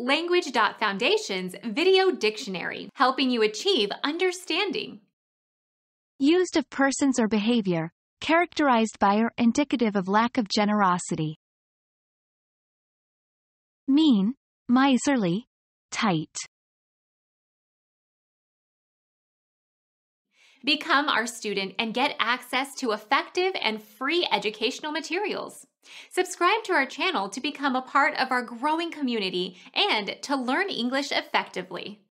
Language.Foundation's Video Dictionary, helping you achieve understanding. Used of persons or behavior, characterized by or indicative of lack of generosity. Mean, miserly, tight. Become our student and get access to effective and free educational materials. Subscribe to our channel to become a part of our growing community and to learn English effectively.